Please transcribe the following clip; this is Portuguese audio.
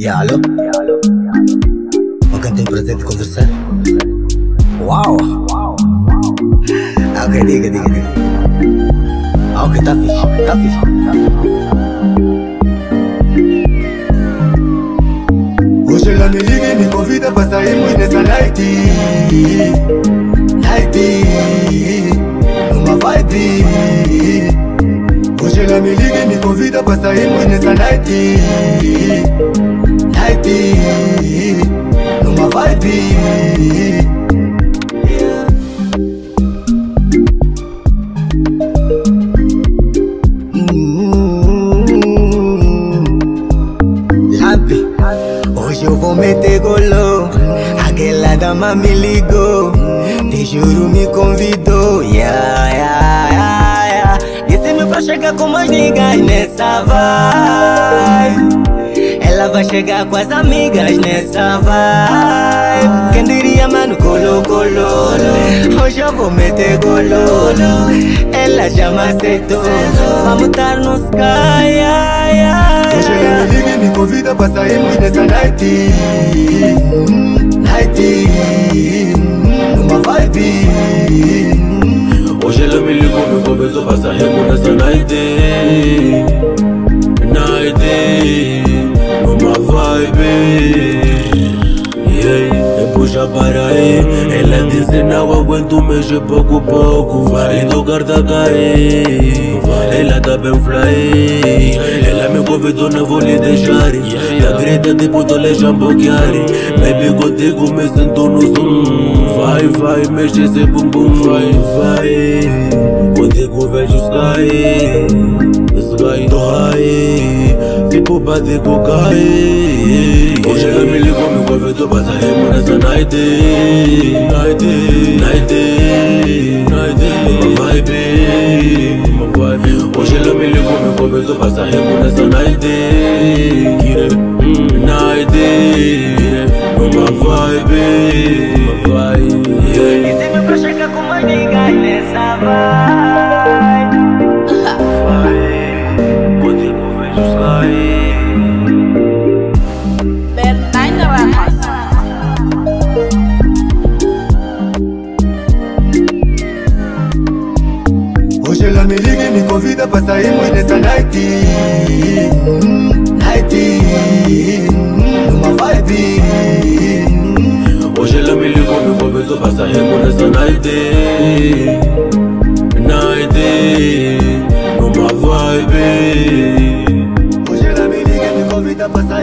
Alô? Alguém tem prazer de conversar? Uau! Ok, diga. Ok, tá fixe. Hoje ela me liga e me convida pra sairmos nessa night, numa vibe. Hoje ela me liga e me convida pra sairmos nessa night, numa vibe. Lampe, hoje eu vou meter golô. Aquela dama me ligou, te juro me convidou. Disse-me pra chegar com mais niggas nessa vibe. Ela vai chegar com as amigas nessa vibe. Quem diria, mano, colo. Hoje eu vou meter gololo. Ela já me aceitou, vamos estar no sky. Hoje ela me liga e me convida pra sairmos nessa night, numa vibe. Hoje ela me ligou, me convidou pra sairmos nessa night, numa vibe. Puxa para aí, ela disse não aguento mexer pouco. Vai do guarda cair, ela tá bem fly. Ela me convidou, não vou lhe deixar. Da greta tipo tô lhe jamboquear. Baby contigo me sinto no zoom. Vai, mexe esse bumbum. Vai, contigo vejo sky tô high, tipo bate com cai. Hoje ela me ligou, me convidou pra sairmos nessa night, uma vibe. Hoje ela me ligou, me convidou pra sairmos nessa night, numa vibe. Disse-me pra chegar com mais niggas nessa vibe. Hoje ela me liga e me convida pra sairmos nessa night, numa vibe. Hoje ela me ligou, me convidou pra sairmos nessa night, numa vibe. Hoje ela me liga e me convida pra sairmos